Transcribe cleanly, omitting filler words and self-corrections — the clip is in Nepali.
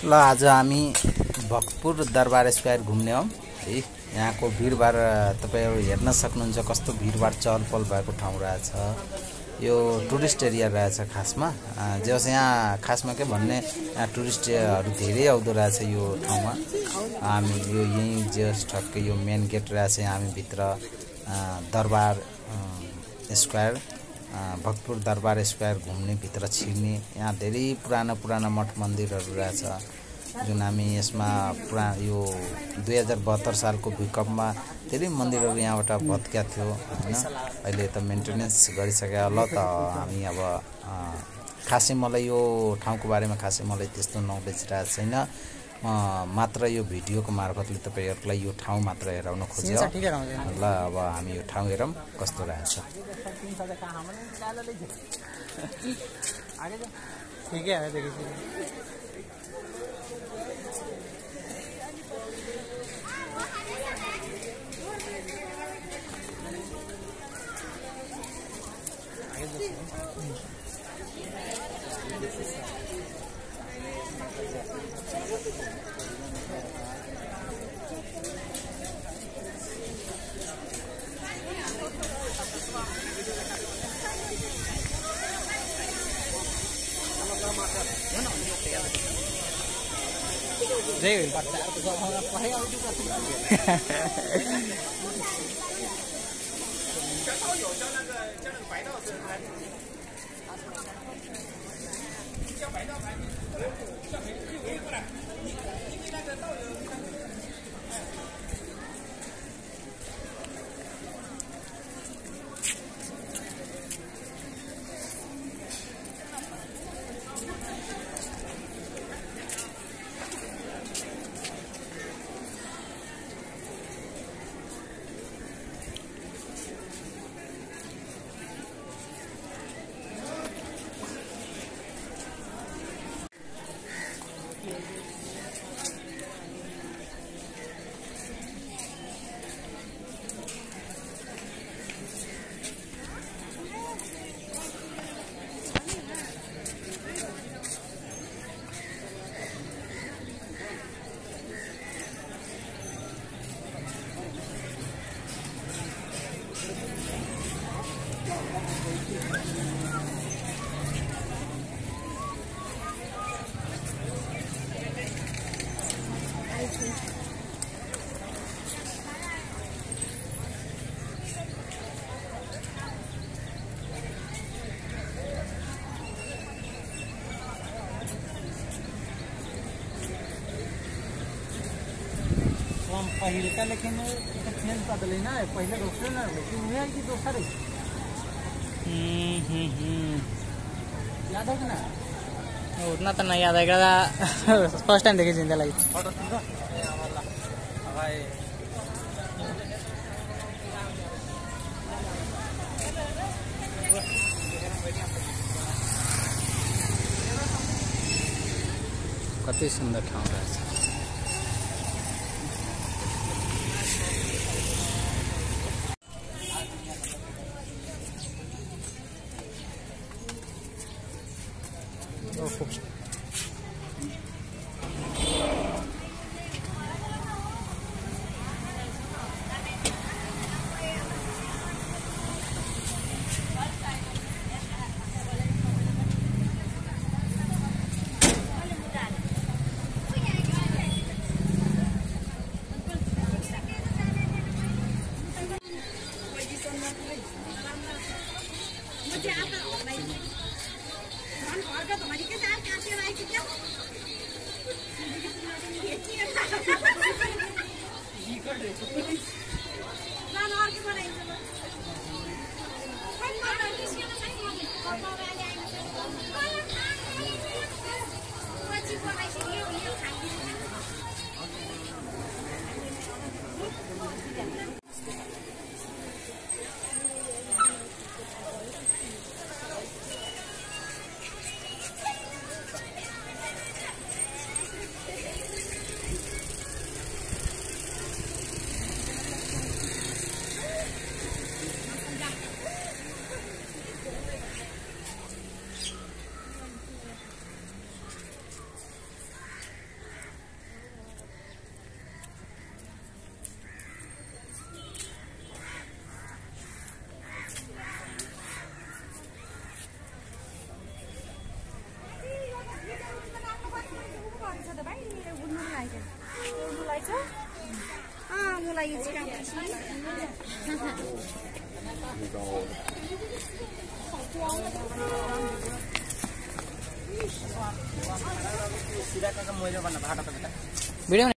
ल आज हामी भक्तपुर दरबार स्क्वायर घुम्ने हौं है। यहाँको भिडभाड तपाईहरु हेर्न सक्नुहुन्छ, कस्तो भिडभाड चहलपहल भएको ठाउँ रहेछ। यो टुरिस्ट एरिया रहेछ खासमा। जस यहाँ खासमा के भन्ने, यहाँ टुरिस्टहरु धेरै आउँदो रहेछ यो ठाउँमा। हामी यो यही जस्ट ठक्कै यो मेन गेट रहेछ। हामी भित्र दरबार स्क्वायर भक्तपुर दरबार स्क्वायर घुम्ने, भित्र छिर्ने। यहाँ धेरै पुराना मठ मन्दिरहरु रहेछ, जुन हामी यसमा यो 2072 सालको भूकम्पमा धेरै मन्दिरहरु यहाँबाट भत्किया थियो हैन। अहिले त मेन्टेनेन्स गरिसके होला त। हामी अब खासै मलाई यो ठाउँको बारेमा खासै मलाई त्यस्तो नलेज रहेको छैन। मात्र यो भिडियोको मार्फतले तपाईहरुलाई यो ठाउँ मात्र हेराउन खोजे। ल अब हामी यो ठाउँ हेरौं कस्तो रहेछ। ठीक है देखिए। पहले का लेकिन चेंज बदले ना, पहले दूसरे ना, लेकिन ये की दूसरा याद है कि ना? उतना तो नहीं याद आएगा। फर्स्ट टाइम देखे जिंदा लगी भाई। कति सुन्दर ठाउँ रहेछ। रहेछ मलाई यो चाहिँ भिडियो